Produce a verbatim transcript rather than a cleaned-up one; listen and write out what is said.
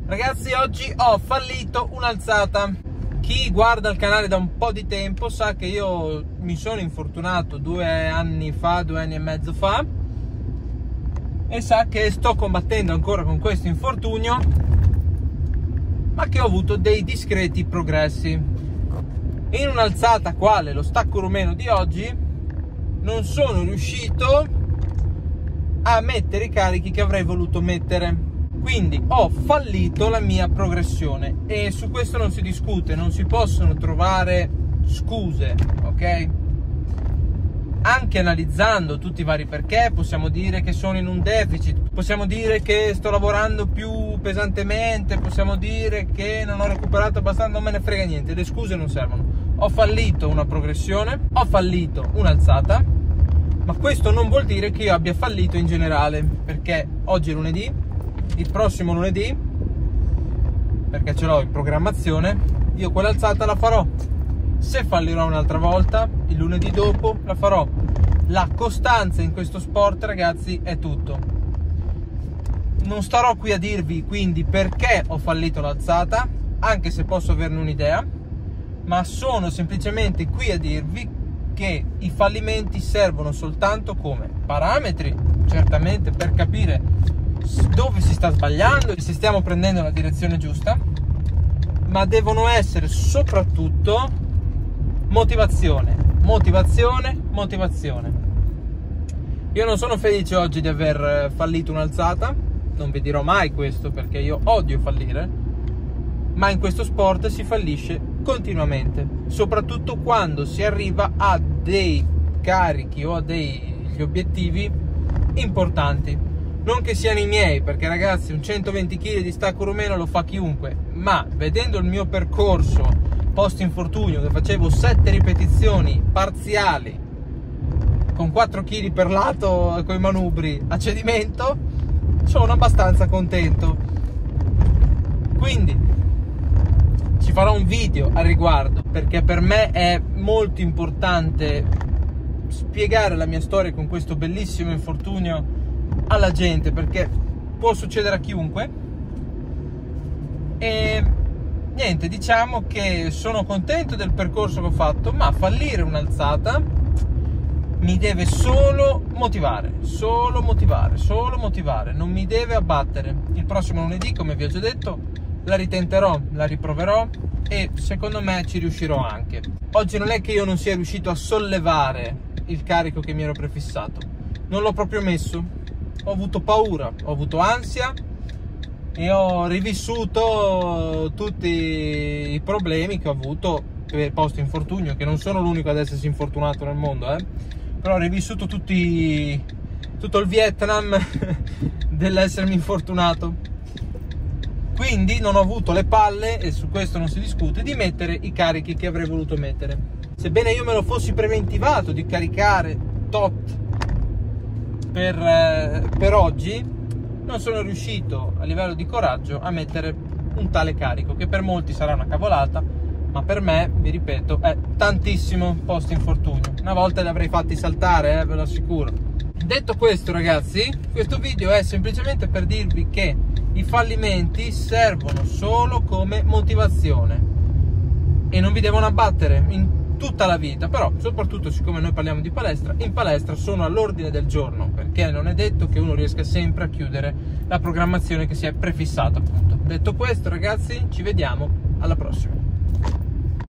Ragazzi, oggi ho fallito un'alzata. Chi guarda il canale da un po' di tempo sa che io mi sono infortunato due anni fa, due anni e mezzo fa, e sa che sto combattendo ancora con questo infortunio, ma che ho avuto dei discreti progressi. In un'alzata quale lo stacco rumeno di oggi non sono riuscito a mettere i carichi che avrei voluto mettere. Quindi ho fallito la mia progressione e su questo non si discute, non si possono trovare scuse, ok? Anche analizzando tutti i vari perché, possiamo dire che sono in un deficit, possiamo dire che sto lavorando più pesantemente, possiamo dire che non ho recuperato abbastanza, non me ne frega niente, le scuse non servono. Ho fallito una progressione, ho fallito un'alzata, ma questo non vuol dire che io abbia fallito in generale, perché oggi è lunedì. Il prossimo lunedì, perché ce l'ho in programmazione, io quell'alzata la farò. Se fallirò un'altra volta, il lunedì dopo la farò. La costanza in questo sport, ragazzi, è tutto. Non starò qui a dirvi quindi perché ho fallito l'alzata, anche se posso averne un'idea, ma sono semplicemente qui a dirvi che i fallimenti servono soltanto come parametri, certamente per capire dove si sta sbagliando e se stiamo prendendo la direzione giusta, ma devono essere soprattutto motivazione, motivazione, motivazione. Io non sono felice oggi di aver fallito un'alzata, non vi dirò mai questo perché io odio fallire, ma in questo sport si fallisce continuamente, soprattutto quando si arriva a dei carichi o a degli obiettivi importanti. Non che siano i miei, perché ragazzi un centoventi chili di stacco rumeno lo fa chiunque, ma vedendo il mio percorso post infortunio, che facevo sette ripetizioni parziali con quattro chili per lato con i manubri a cedimento, sono abbastanza contento. Quindi ci farò un video al riguardo, perché per me è molto importante spiegare la mia storia con questo bellissimo infortunio alla gente, perché può succedere a chiunque. E niente, diciamo che sono contento del percorso che ho fatto, ma fallire un'alzata mi deve solo motivare, solo motivare, solo motivare, non mi deve abbattere. Il prossimo lunedì, come vi ho già detto, la ritenterò, la riproverò e secondo me ci riuscirò anche. Oggi non è che io non sia riuscito a sollevare il carico che mi ero prefissato, non l'ho proprio messo. Ho avuto paura, ho avuto ansia e ho rivissuto tutti i problemi che ho avuto per post infortunio, che non sono l'unico ad essersi infortunato nel mondo, eh? Però ho rivissuto tutti, tutto il Vietnam dell'essermi infortunato. Quindi non ho avuto le palle, e su questo non si discute, di mettere i carichi che avrei voluto mettere. Sebbene io me lo fossi preventivato di caricare tot Per, eh, per oggi, non sono riuscito a livello di coraggio a mettere un tale carico, che per molti sarà una cavolata, ma per me, vi ripeto, è tantissimo post infortunio. Una volta li avrei fatti saltare, eh, ve lo assicuro. Detto questo, ragazzi, questo video è semplicemente per dirvi che i fallimenti servono solo come motivazione e non vi devono abbattere in tutta la vita, però soprattutto siccome noi parliamo di palestra, in palestra sono all'ordine del giorno, perché non è detto che uno riesca sempre a chiudere la programmazione che si è prefissata, appunto. Detto questo, ragazzi, ci vediamo alla prossima.